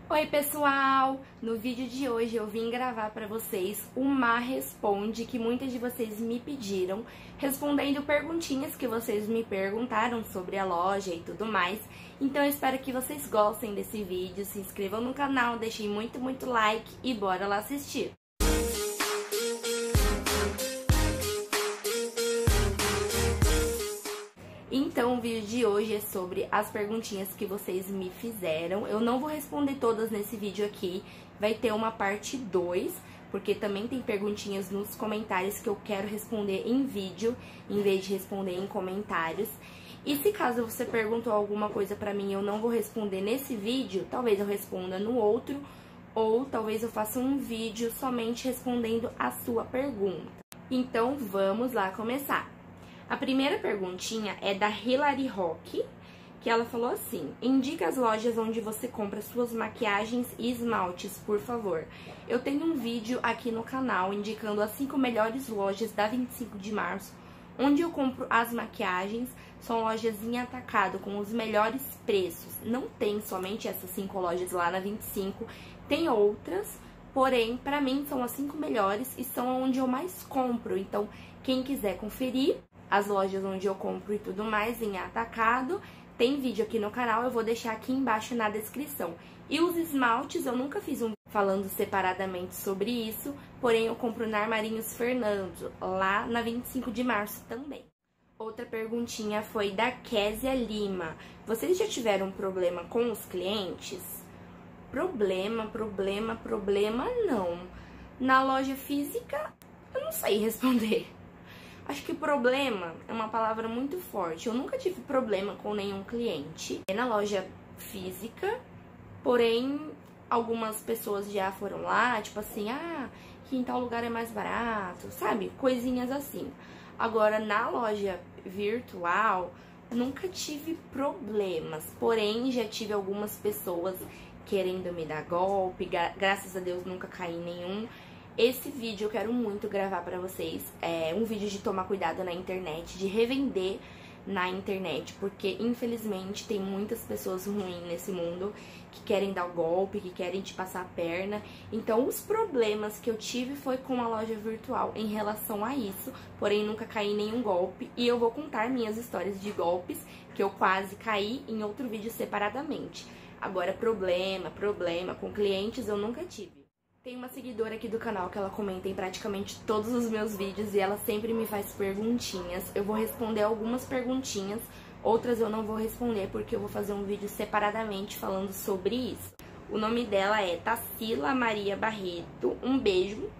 Oi pessoal! No vídeo de hoje eu vim gravar para vocês uma responde que muitas de vocês me pediram, respondendo perguntinhas que vocês me perguntaram sobre a loja e tudo mais. Então eu espero que vocês gostem desse vídeo, se inscrevam no canal, deixem muito like e bora lá assistir! Então, o vídeo de hoje é sobre as perguntinhas que vocês me fizeram. Eu não vou responder todas nesse vídeo aqui, vai ter uma parte 2, porque também tem perguntinhas nos comentários que eu quero responder em vídeo, em vez de responder em comentários. E se caso você perguntou alguma coisa pra mim e eu não vou responder nesse vídeo, talvez eu responda no outro, ou talvez eu faça um vídeo somente respondendo a sua pergunta. Então, vamos lá começar. A primeira perguntinha é da Hilary Rock, que ela falou assim: indica as lojas onde você compra suas maquiagens e esmaltes, por favor. Eu tenho um vídeo aqui no canal indicando as 5 melhores lojas da 25 de março, onde eu compro as maquiagens. São lojas em atacado, com os melhores preços. Não tem somente essas 5 lojas lá na 25, tem outras, porém, pra mim são as 5 melhores e são onde eu mais compro. Então, quem quiser conferir as lojas onde eu compro e tudo mais em atacado, tem vídeo aqui no canal, eu vou deixar aqui embaixo na descrição. E os esmaltes, eu nunca fiz um falando separadamente sobre isso, porém eu compro na Armarinhos Fernando, lá na 25 de março também. Outra perguntinha foi da Késia Lima. Vocês já tiveram problema com os clientes? Problema não. Na loja física, eu não sei responder. Acho que problema é uma palavra muito forte. Eu nunca tive problema com nenhum cliente na loja física, porém, algumas pessoas já foram lá, tipo assim, que em tal lugar é mais barato, sabe? Coisinhas assim. Agora, na loja virtual, nunca tive problemas, porém, já tive algumas pessoas querendo me dar golpe, graças a Deus nunca caí em nenhum. Esse vídeo eu quero muito gravar pra vocês, é um vídeo de tomar cuidado na internet, de revender na internet, porque infelizmente tem muitas pessoas ruins nesse mundo que querem dar o golpe, que querem te passar a perna. Então os problemas que eu tive foi com a loja virtual em relação a isso, porém nunca caí em nenhum golpe, e eu vou contar minhas histórias de golpes que eu quase caí em outro vídeo separadamente. Agora problema com clientes eu nunca tive. Tem uma seguidora aqui do canal que ela comenta em praticamente todos os meus vídeos e ela sempre me faz perguntinhas. Eu vou responder algumas perguntinhas, outras eu não vou responder porque eu vou fazer um vídeo separadamente falando sobre isso. O nome dela é Tarsila Maria Barreto, um beijo.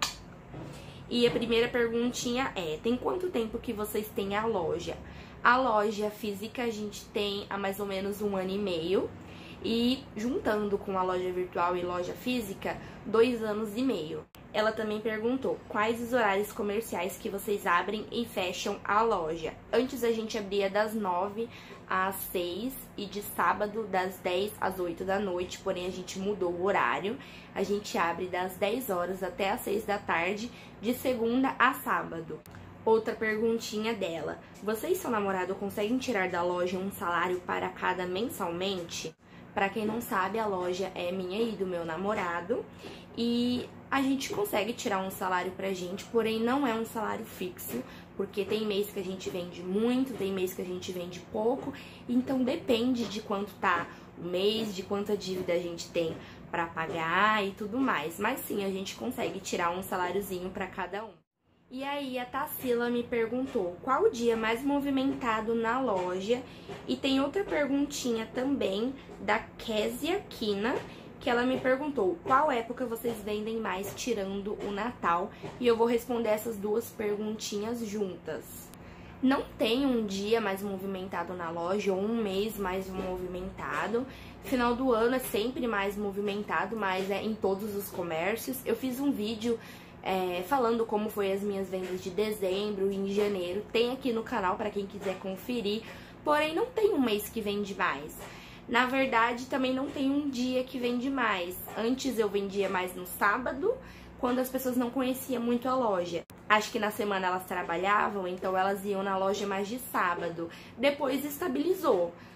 E a primeira perguntinha é: tem quanto tempo que vocês têm a loja? A loja física a gente tem há mais ou menos 1 ano e meio. E juntando com a loja virtual e loja física, 2 anos e meio. Ela também perguntou quais os horários comerciais que vocês abrem e fecham a loja. Antes a gente abria das 9 às 6 e de sábado das 10 às 8 da noite, porém a gente mudou o horário. A gente abre das 10 horas até às 6 da tarde, de segunda a sábado. Outra perguntinha dela: você e seu namorado conseguem tirar da loja um salário para cada mensalmente? Pra quem não sabe, a loja é minha e do meu namorado e a gente consegue tirar um salário pra gente, porém não é um salário fixo, porque tem mês que a gente vende muito, tem mês que a gente vende pouco, então depende de quanto tá o mês, de quanta dívida a gente tem pra pagar e tudo mais. Mas sim, a gente consegue tirar um saláriozinho pra cada um. E aí a Tarsila me perguntou qual o dia mais movimentado na loja. E tem outra perguntinha também da Késia Kina, que ela me perguntou qual época vocês vendem mais tirando o Natal. E eu vou responder essas duas perguntinhas juntas. Não tem um dia mais movimentado na loja ou um mês mais movimentado. Final do ano é sempre mais movimentado, mas é em todos os comércios. Eu fiz um vídeo falando como foi as minhas vendas de dezembro e em janeiro, tem aqui no canal para quem quiser conferir, porém não tem um mês que vende mais. Na verdade, também não tem um dia que vende mais. Antes eu vendia mais no sábado, quando as pessoas não conheciam muito a loja. Acho que na semana elas trabalhavam, então elas iam na loja mais de sábado. Depois estabilizou.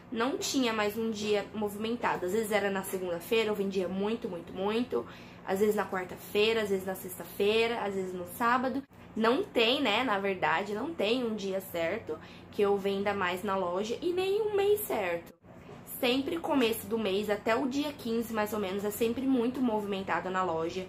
não tinha mais um dia movimentado. Às vezes era na segunda-feira, eu vendia muito, muito, muito. Às vezes na quarta-feira, às vezes na sexta-feira, às vezes no sábado. Não tem, né, na verdade, não tem um dia certo que eu venda mais na loja e nem um mês certo. Sempre começo do mês, até o dia 15 mais ou menos, é sempre muito movimentado na loja,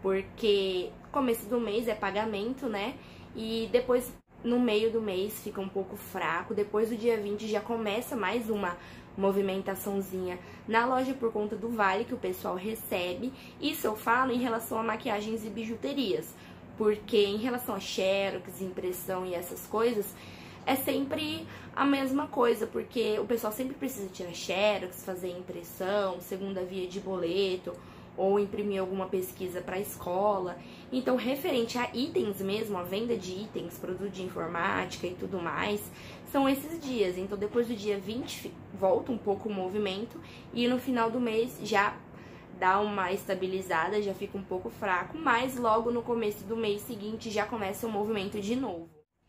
porque começo do mês é pagamento, né, e depois no meio do mês fica um pouco fraco, depois do dia 20 já começa mais uma movimentaçãozinha na loja por conta do vale que o pessoal recebe. Isso eu falo em relação a maquiagens e bijuterias, porque em relação a xerox, impressão e essas coisas, é sempre a mesma coisa, porque o pessoal sempre precisa tirar xerox, fazer impressão, segunda via de boleto, ou imprimir alguma pesquisa para a escola. Então, referente a itens mesmo, a venda de itens, produto de informática e tudo mais, são esses dias. Então, depois do dia 20, volta um pouco o movimento e no final do mês já dá uma estabilizada, já fica um pouco fraco, mas logo no começo do mês seguinte já começa o movimento de novo.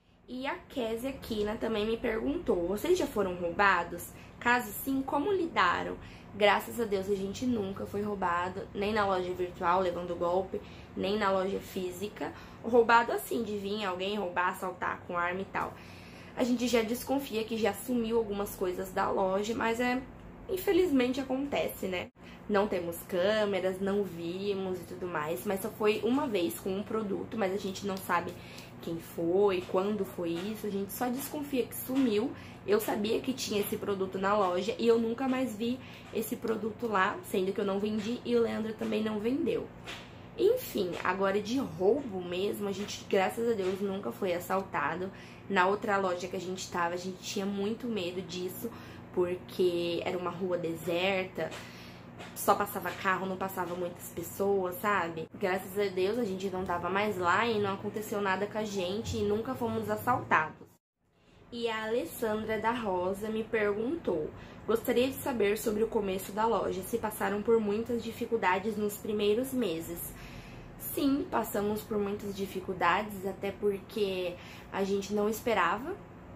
E a Késia Kina também me perguntou, vocês já foram roubados? Caso sim, como lidaram? Graças a Deus a gente nunca foi roubado, nem na loja virtual levando golpe, nem na loja física. Roubado assim, de vir alguém roubar, assaltar com arma e tal. A gente já desconfia que já sumiu algumas coisas da loja, mas infelizmente acontece, né? Não temos câmeras, não vimos e tudo mais, mas só foi uma vez com um produto, mas a gente não sabe quem foi, quando foi isso, a gente só desconfia que sumiu. Eu sabia que tinha esse produto na loja e eu nunca mais vi esse produto lá, sendo que eu não vendi e o Leandro também não vendeu. Enfim, agora de roubo mesmo, a gente, graças a Deus, nunca foi assaltado. Na outra loja que a gente tava, a gente tinha muito medo disso, porque era uma rua deserta, só passava carro, não passava muitas pessoas, sabe? Graças a Deus a gente não tava mais lá e não aconteceu nada com a gente e nunca fomos assaltados. E a Alessandra da Rosa me perguntou, gostaria de saber sobre o começo da loja, se passaram por muitas dificuldades nos primeiros meses. Sim, passamos por muitas dificuldades, até porque a gente não esperava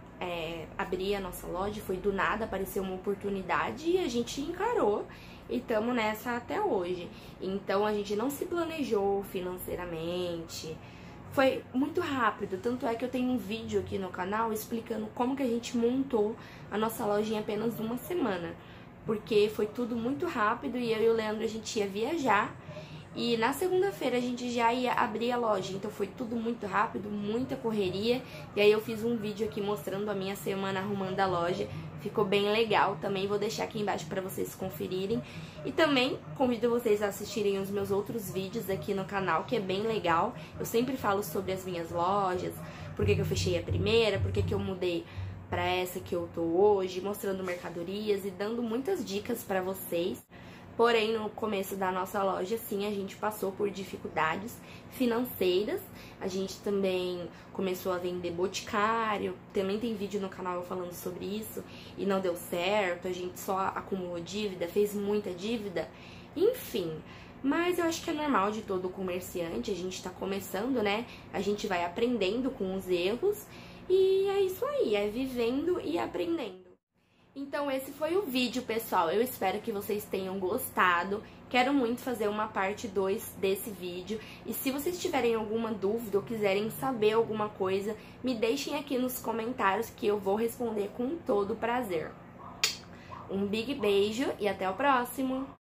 abrir a nossa loja, foi do nada, apareceu uma oportunidade e a gente encarou e estamos nessa até hoje. Então a gente não se planejou financeiramente, foi muito rápido, tanto é que eu tenho um vídeo aqui no canal explicando como que a gente montou a nossa loja em apenas uma semana, porque foi tudo muito rápido e eu e o Leandro a gente ia viajar e na segunda-feira a gente já ia abrir a loja, então foi tudo muito rápido, muita correria. E aí eu fiz um vídeo aqui mostrando a minha semana arrumando a loja, ficou bem legal, também vou deixar aqui embaixo para vocês conferirem. E também convido vocês a assistirem os meus outros vídeos aqui no canal, que é bem legal. Eu sempre falo sobre as minhas lojas, por que eu fechei a primeira, por que eu mudei para essa que eu tô hoje, mostrando mercadorias e dando muitas dicas para vocês. Porém, no começo da nossa loja, sim, a gente passou por dificuldades financeiras. A gente também começou a vender boticário. Também tem vídeo no canal falando sobre isso. E não deu certo, a gente só acumulou dívida, fez muita dívida. Enfim, mas eu acho que é normal de todo comerciante. A gente tá começando, né? A gente vai aprendendo com os erros. E é isso aí, é vivendo e aprendendo. Então esse foi o vídeo, pessoal, eu espero que vocês tenham gostado, quero muito fazer uma parte 2 desse vídeo, e se vocês tiverem alguma dúvida ou quiserem saber alguma coisa, me deixem aqui nos comentários que eu vou responder com todo prazer. Um big beijo e até o próximo!